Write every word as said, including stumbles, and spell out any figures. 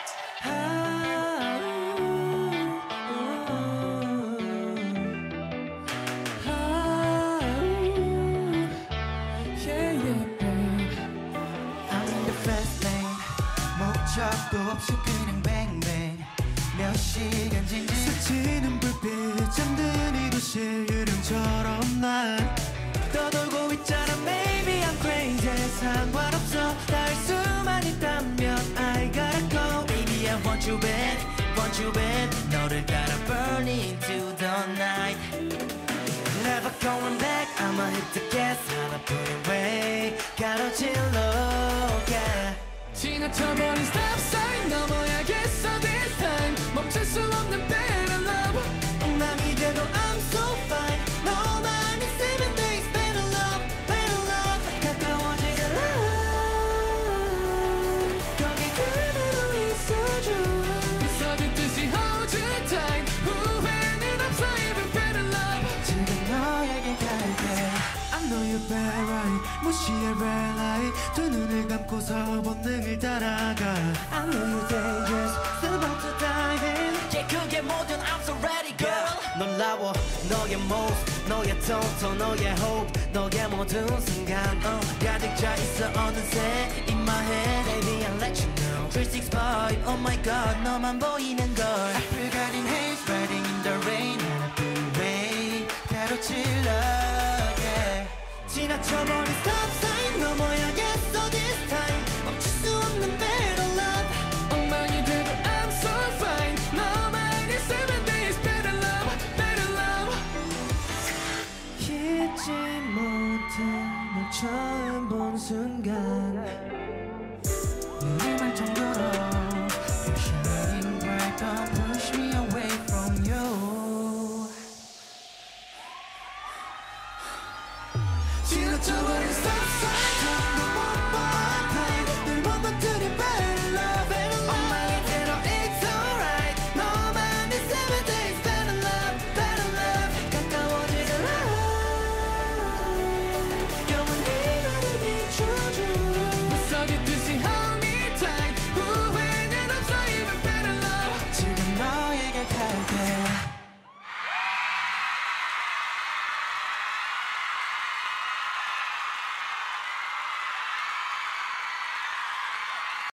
목적도 없이 그냥 뱅뱅 몇 시간 징징 스치는 불빛 잠든 이 도시 유령처럼 난 떠돌고 있잖아. Maybe I'm crazy 상관없어 닿을 수만 있다면 I gotta go. Baby I want you back, want you back. 너를 따라 burning to the night. Never going back. I'ma hit the gas 하나 put it away. 가로질러 yeah. 지나쳐버린 stop sign 넘어야겠어 this time. 멈출 수 없는 better love. 엉망이 돼도 I'm so fine. 너만 있으면 there's better love, better love. 가까워지는 love. 거기 그대로 있어줘. 있어듯이 hold you tight. 후회는 없어 even better love. 지금 너에게 갈게. I know you bad right 무시해 red light 두 눈을 감고서 본능을 따라가 I know you're dangerous still about to dive in. Yeah 그게 모든 I'm so ready girl. 놀라워 너의 moves 너의 tone 또 너의 hope 너의 모든 순간 uh, 가득 차 있어 어느새 in my head. Baby I'll let you know three six five oh my god 너만 보이는 걸. April garden haze riding in the rain happy way 가로질러 yeah. 지나쳐버린 stop sign 넘어야겠어 this time. 멈출 수 없는 better love. 엉망이 돼도 I'm so fine. 너만 있으면 there's better love, better love. 잊지 못해 널 처음 본 순간 눈을 말 정도로 You're shining bright don't push me away from you. 지나쳐버린 stop sign 전부 못 봐 time. 늘 멈춰두는 better love, better love. 엉망이 돼도 it's alright. 너만 있으면 there's better love, better love. 가까워지는 love. 영원히 나를 비춰줘. 있어듯이 hold me tight. 후회는 없어 even better love. 지금 너에게 갈게.